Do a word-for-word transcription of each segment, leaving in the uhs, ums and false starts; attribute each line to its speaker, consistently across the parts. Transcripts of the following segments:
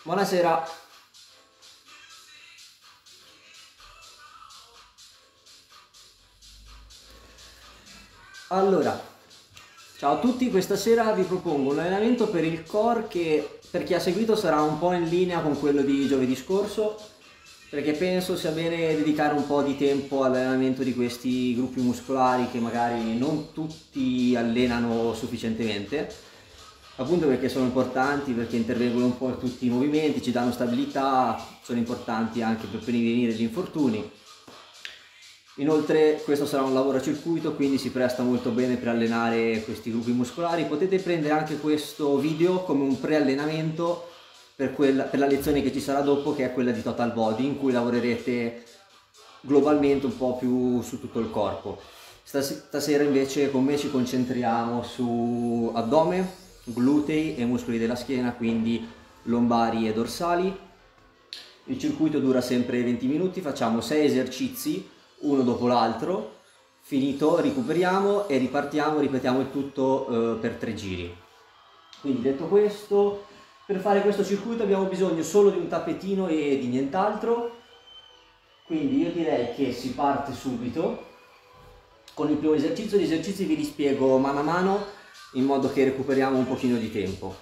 Speaker 1: Buonasera. Allora, ciao a tutti, questa sera vi propongo un allenamento per il core che per chi ha seguito sarà un po' in linea con quello di giovedì scorso, perché penso sia bene dedicare un po' di tempo all'allenamento di questi gruppi muscolari che magari non tutti allenano sufficientemente, appunto perché sono importanti, perché intervengono un po' in tutti i movimenti, ci danno stabilità, sono importanti anche per prevenire gli infortuni. Inoltre questo sarà un lavoro a circuito, quindi si presta molto bene per allenare questi gruppi muscolari. Potete prendere anche questo video come un pre-allenamento per, quella, per la lezione che ci sarà dopo, che è quella di Total Body, in cui lavorerete globalmente un po' più su tutto il corpo. Stasera invece con me ci concentriamo su addome, glutei e muscoli della schiena, quindi lombari e dorsali. Il circuito dura sempre venti minuti, facciamo sei esercizi uno dopo l'altro, finito recuperiamo e ripartiamo, ripetiamo il tutto eh, per tre giri. Quindi detto questo, per fare questo circuito abbiamo bisogno solo di un tappetino e di nient'altro, quindi io direi che si parte subito con il primo esercizio. Gli esercizi vi li spiego mano a mano in modo che recuperiamo un pochino di tempo.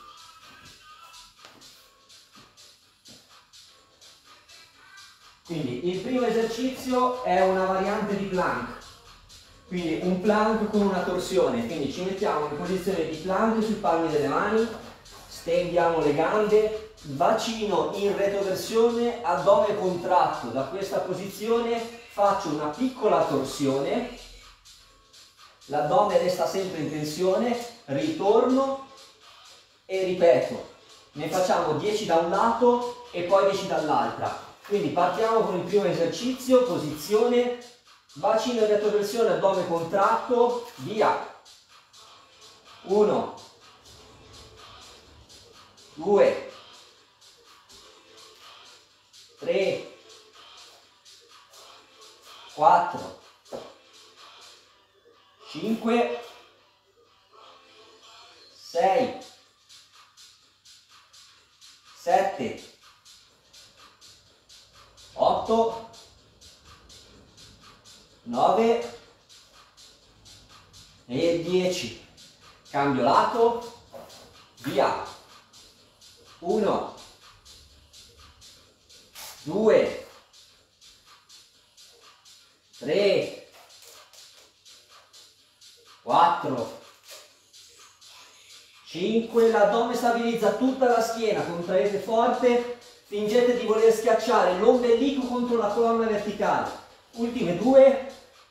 Speaker 1: Quindi il primo esercizio è una variante di plank, quindi un plank con una torsione, quindi ci mettiamo in posizione di plank sui palmi delle mani, stendiamo le gambe, bacino in retroversione, addome contratto. Da questa posizione faccio una piccola torsione, l'addome resta sempre in tensione, ritorno e ripeto, ne facciamo dieci da un lato e poi dieci dall'altra. Quindi partiamo con il primo esercizio, posizione, bacino in retroversione, addome contratto, via. uno, due, tre, quattro, cinque, sei, sette, otto, nove e dieci. Cambio lato, via. uno, due, tre, quattro, cinque. L'addome stabilizza tutta la schiena, contraete forte. Fingete di voler schiacciare l'ombelico contro la colonna verticale. Ultime due.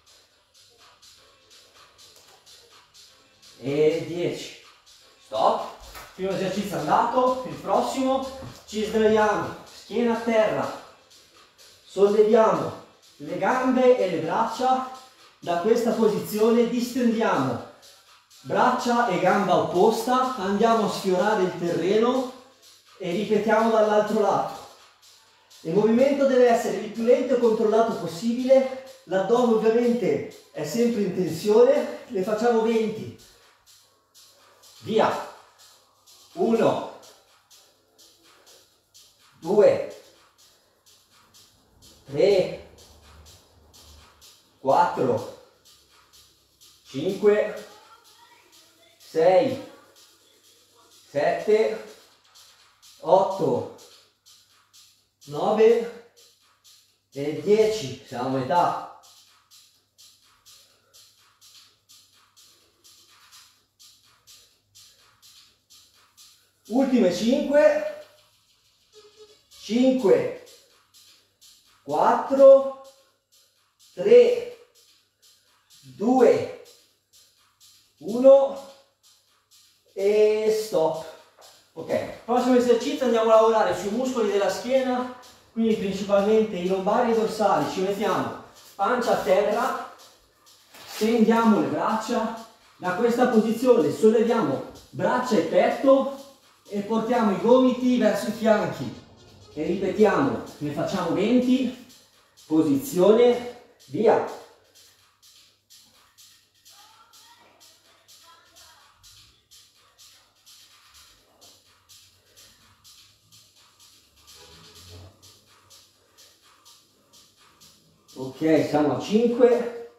Speaker 1: E dieci. Stop. Primo esercizio andato. Il prossimo. Ci sdraiamo. Schiena a terra. Solleviamo le gambe e le braccia. Da questa posizione distendiamo braccia e gamba opposta. Andiamo a sfiorare il terreno. E ripetiamo dall'altro lato. Il movimento deve essere il più lento e controllato possibile, l'addome ovviamente è sempre in tensione, ne facciamo venti. Via. uno, due, tre, quattro, cinque, sei, sette, otto, nove e dieci. Siamo a metà. Ultime cinque, cinque, quattro, tre, due, uno e stop. Ok, prossimo esercizio andiamo a lavorare sui muscoli della schiena, quindi principalmente i lombari e i dorsali. Ci mettiamo pancia a terra, stendiamo le braccia, da questa posizione solleviamo braccia e petto e portiamo i gomiti verso i fianchi e ripetiamo, ne facciamo venti, posizione, via. Ok, siamo a cinque,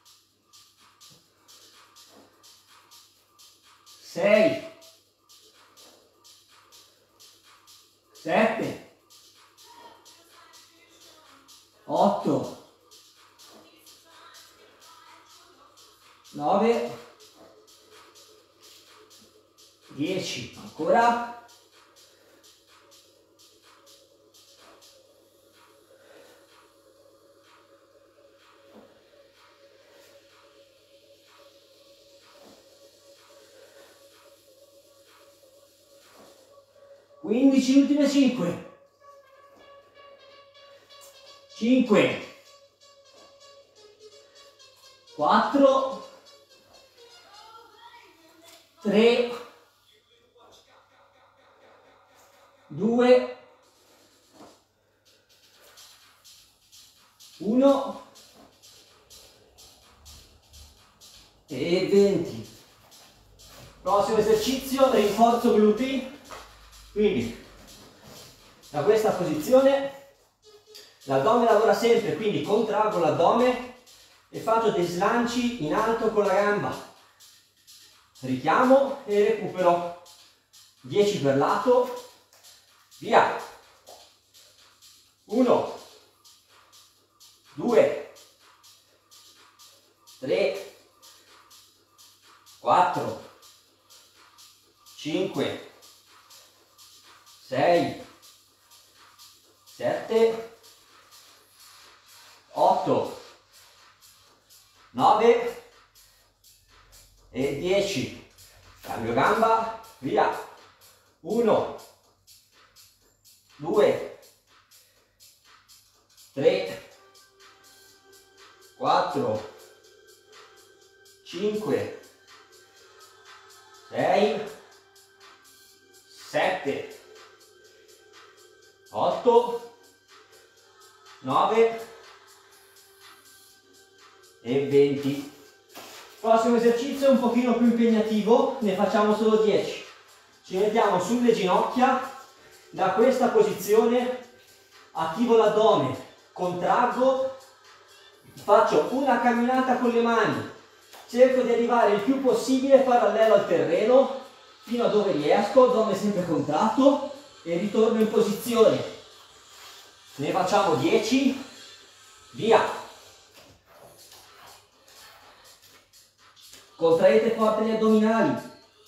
Speaker 1: sei, sette, otto, nove, dieci, ancora. quindici, ultime cinque. cinque, quattro, tre, due, uno e venti. Prossimo esercizio, rinforzo glutei. Quindi da questa posizione l'addome lavora sempre, quindi contraggo l'addome e faccio dei slanci in alto con la gamba. Richiamo e recupero. dieci per lato. Via. uno, due, tre, quattro, cinque, sei, sette, otto, nove e dieci. Cambio gamba, via. uno, due, tre, quattro, cinque, sei, sette, otto, nove e venti. Prossimo esercizio è un pochino più impegnativo, ne facciamo solo dieci. Ci mettiamo sulle ginocchia, da questa posizione attivo l'addome, contraggo, faccio una camminata con le mani, cerco di arrivare il più possibile parallelo al terreno, fino a dove riesco, addome sempre contratto e ritorno in posizione. Ne facciamo dieci, via. Contraete forte gli addominali.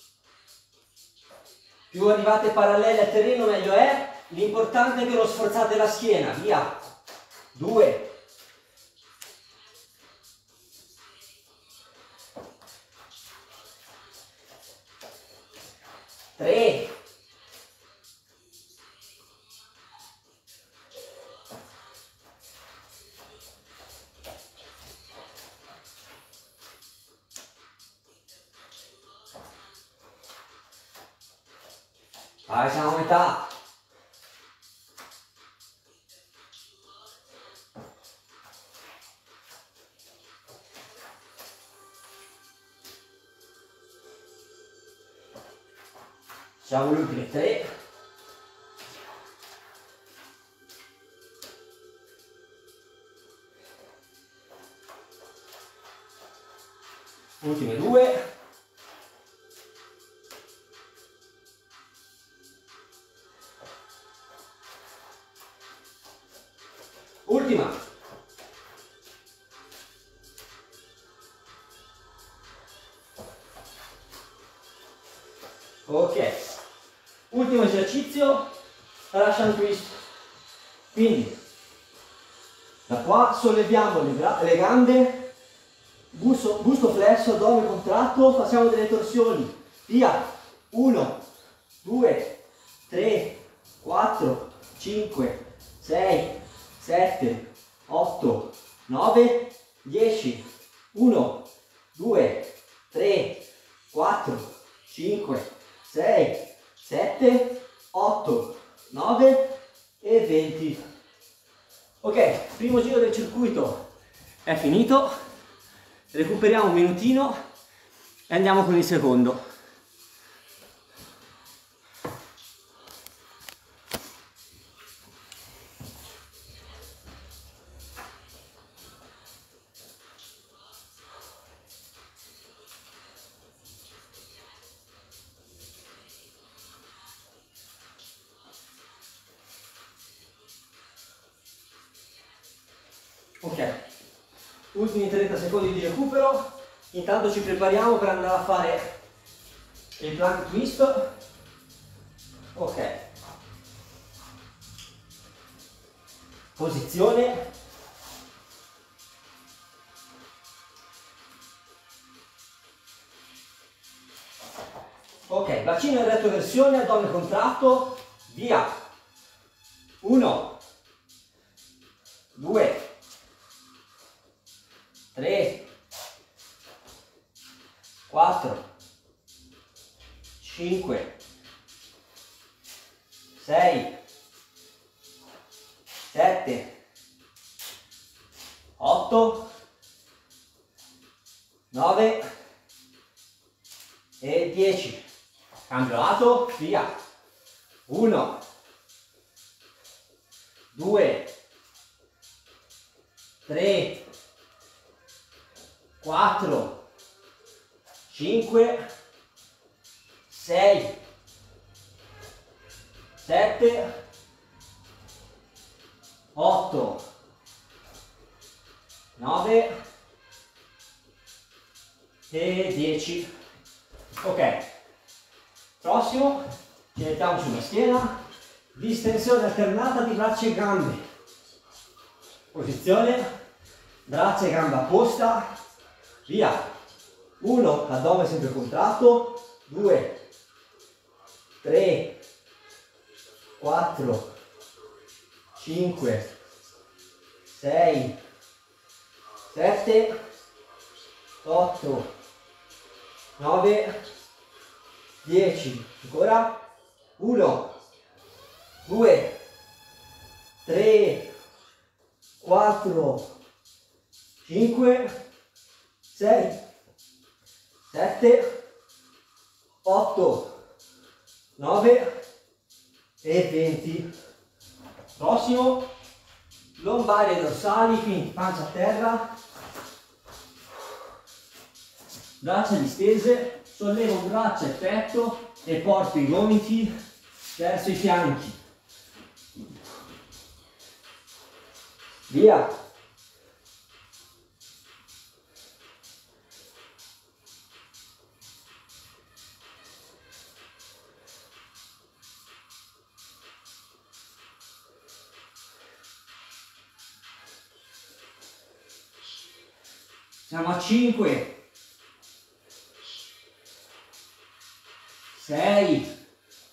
Speaker 1: Più arrivate parallele al terreno meglio è. L'importante è che non sforzate la schiena. Via. due. tre. Vai, siamo a metà. Siamo le ultime tre. Ultime due. Ultima. Ok. Ultimo esercizio, Russian twist. Quindi, da qua solleviamo le, le gambe, busto, busto flesso, addome contratto, facciamo delle torsioni. Via. uno, due, tre, quattro, cinque, sei, sette, otto, nove, dieci. uno, due, tre, quattro, cinque, sei, sette, otto, nove e venti. Ok, primo giro del circuito è finito. Recuperiamo un minutino e andiamo con il secondo. Ok, ultimi trenta secondi di recupero. Intanto ci prepariamo per andare a fare il plank twist. Ok, posizione, ok, bacino in retroversione, addome contratto, via, uno, due, tre, quattro, cinque, sei, sette, otto, nove e dieci. Cambio lato, via. uno, due, tre, quattro, cinque, sei, sette, otto, nove e dieci. Ok, prossimo, ci mettiamo sulla schiena, distensione alternata di braccia e gambe. Posizione, braccia e gamba apposta, via. uno, addome sempre contratto, due, tre, quattro, cinque, sei, sette, otto, nove, dieci. Ancora, uno, due, tre, quattro, cinque, sei, sette, otto, nove e venti. Prossimo, lombari e dorsali, quindi pancia a terra, braccia distese, sollevo braccia e petto e porto i gomiti verso i fianchi. Via. Siamo a cinque, sei,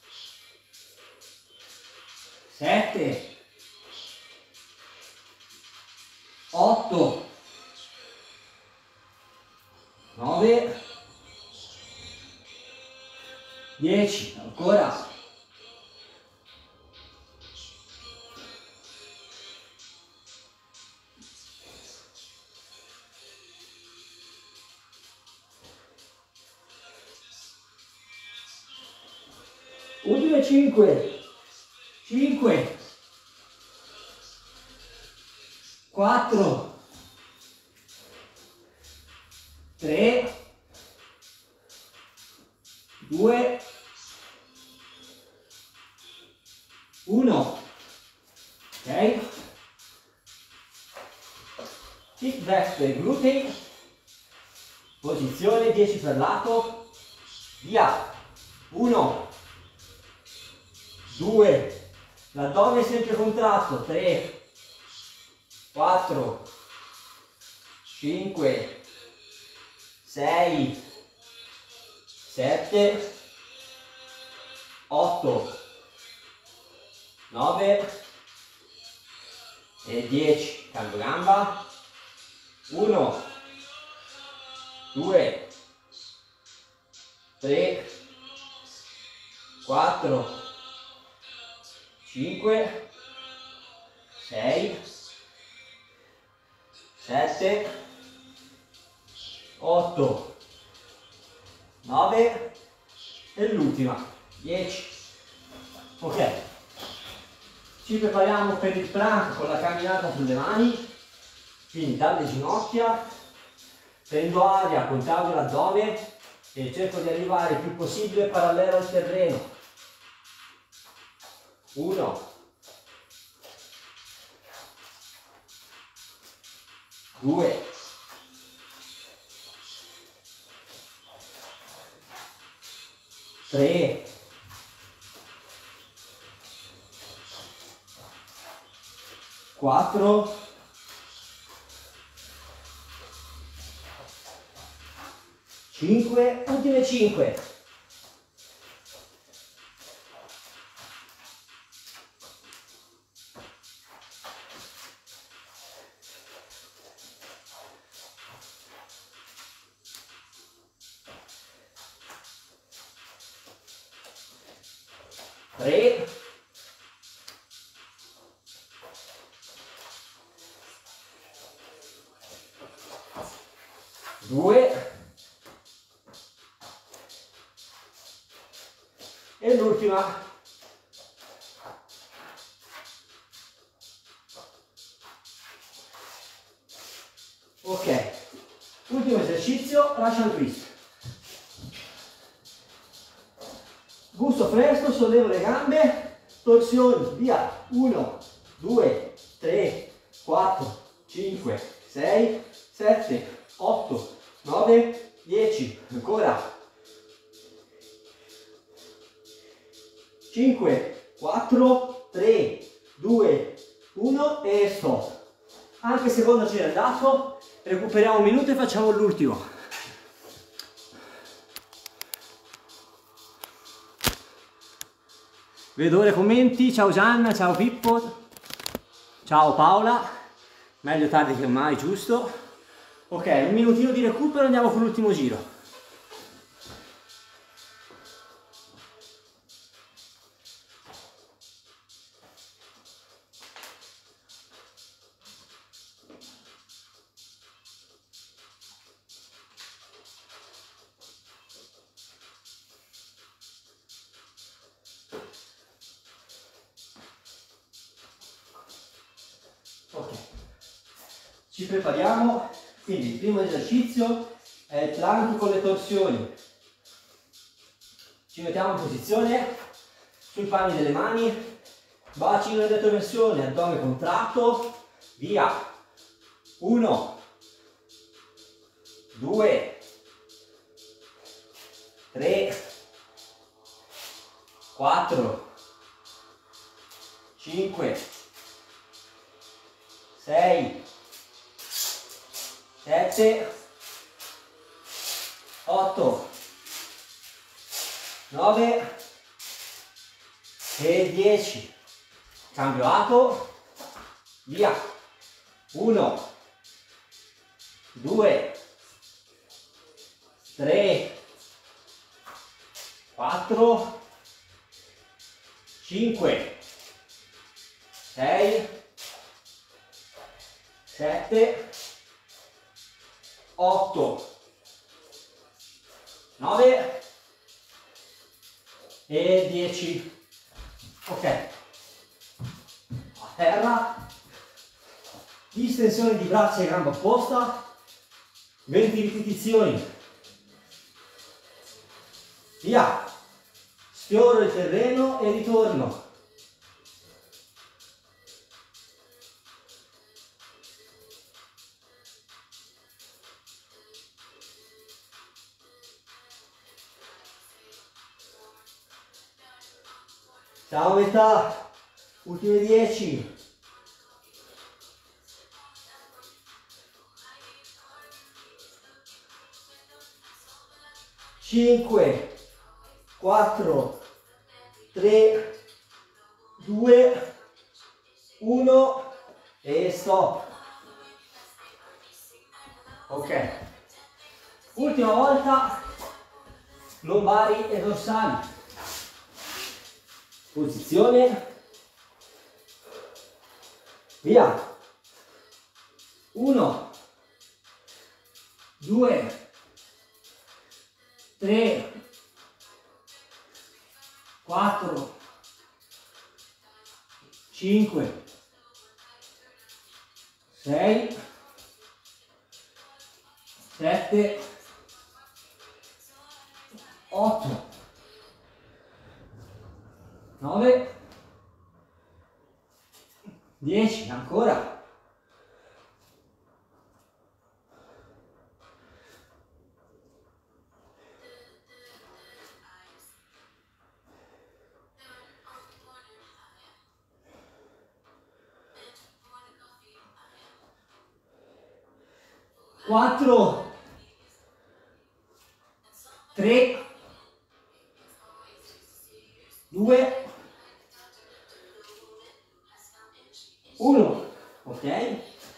Speaker 1: sette, otto, nove, dieci, ancora. Ultime cinque, cinque, quattro, tre, due, uno. Ok? Kick back per i glutei, posizione dieci per lato, via. uno, due, l'addome sempre contratto, tre, quattro, cinque, sei, sette, otto, nove e dieci. Cambio gamba, uno, due, tre, quattro, cinque, sei, sette, otto, nove e l'ultima, dieci. Ok, ci prepariamo per il plank con la camminata sulle mani, quindi dalle ginocchia, prendo aria, contaggio l'addome e cerco di arrivare il più possibile parallelo al terreno. uno, due, tre, quattro, cinque, ultime cinque. tre, due e l'ultima. Ok, ultimo esercizio, Russian twist. Busto fresco, sollevo le gambe, torsioni, via, uno, due, tre, quattro, cinque, sei, sette, otto, nove, dieci, ancora, cinque, quattro, tre, due, uno e stop. Anche secondo giro andato, recuperiamo un minuto e facciamo l'ultimo. Vedo ora i commenti, ciao Gianna, ciao Pippo, ciao Paola, meglio tardi che mai, giusto? Ok, un minutino di recupero e andiamo con l'ultimo giro. Ok, ci prepariamo, quindi il primo esercizio è il plank con le torsioni. Ci mettiamo in posizione sui palmi delle mani, bacino in retroversione, addome contratto, via, uno, due, tre, quattro, cinque, sei, sette, otto, nove e dieci. Cambio lato, via, uno, due, tre, quattro, cinque, sei, sette, otto, nove e dieci. Ok, a terra, distensione di braccia e gamba opposta, venti ripetizioni, via, sfioro il terreno e ritorno. Ciao metà, ultime dieci. cinque, quattro, tre, due, uno e stop. Ok, ultima volta, lombari e dorsali. Posizione, via, uno, due, tre, quattro, cinque, sei, sette, otto, nove, dieci, ancora, quattro, tre, due, uno. Ok?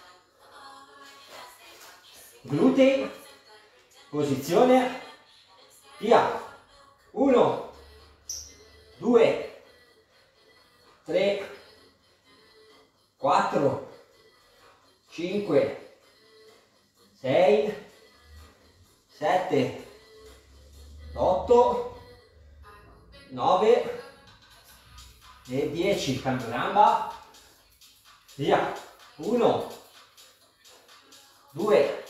Speaker 1: Glutei, posizione, via. uno, due, tre, quattro, cinque, sei, sette, otto, nove e dieci. Cambio gamba, via. uno, due,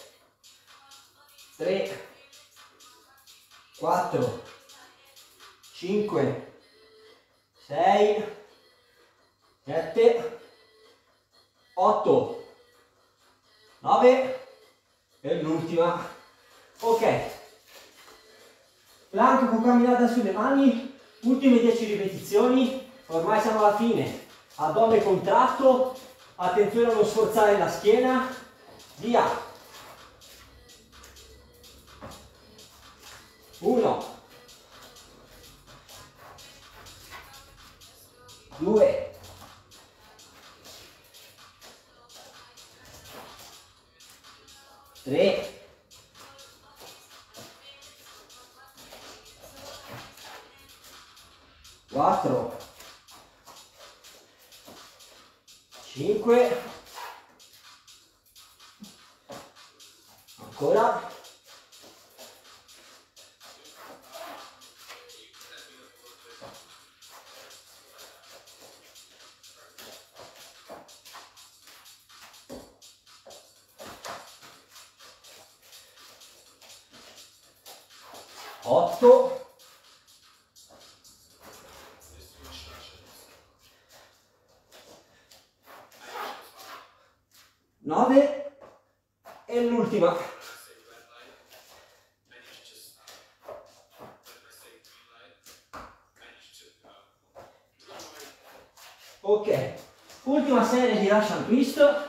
Speaker 1: tre, quattro, cinque, sei, sette, otto, nove e l'ultima. Ok, plank con camminata sulle mani, ultime dieci ripetizioni, ormai siamo alla fine. Addome contratto, attenzione a non sforzare la schiena, via. uno, due, tre, quattro, cinque, ancora, otto, nove e l'ultima. Ok, ultima serie di Russian twist.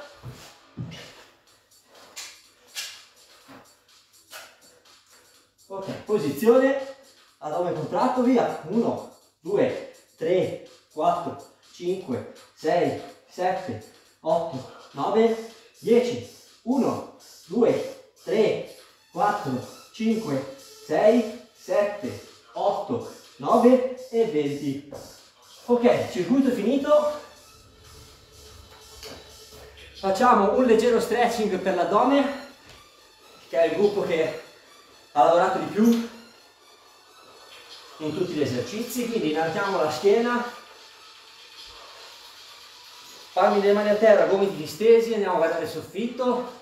Speaker 1: Ok, posizione, addome contratto, via. uno, due, tre, quattro, cinque, sei, sette, otto, nove, dieci. uno, due, tre, quattro, cinque, sei, sette, otto, nove e venti. Ok, circuito finito. Facciamo un leggero stretching per l'addome, che è il gruppo che ha lavorato di più in tutti gli esercizi, quindi inalziamo la schiena, palmi delle mani a terra, gomiti distesi, andiamo a guardare il soffitto.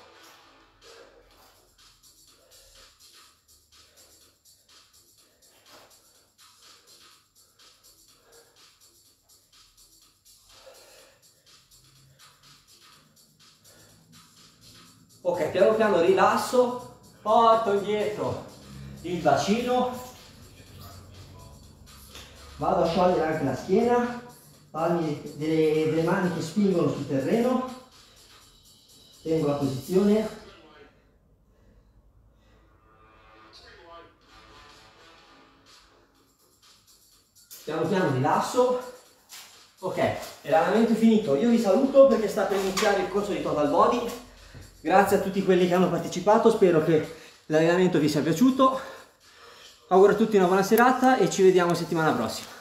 Speaker 1: Ok, piano piano rilasso, porto indietro il bacino, vado a sciogliere anche la schiena, palmi delle, delle mani che spingono sul terreno, tengo la posizione, piano piano rilasso. Ok, l'allenamento è finito, io vi saluto perché sta per iniziare il corso di Total Body. Grazie a tutti quelli che hanno partecipato, spero che l'allenamento vi sia piaciuto. Auguro a tutti una buona serata e ci vediamo settimana prossima.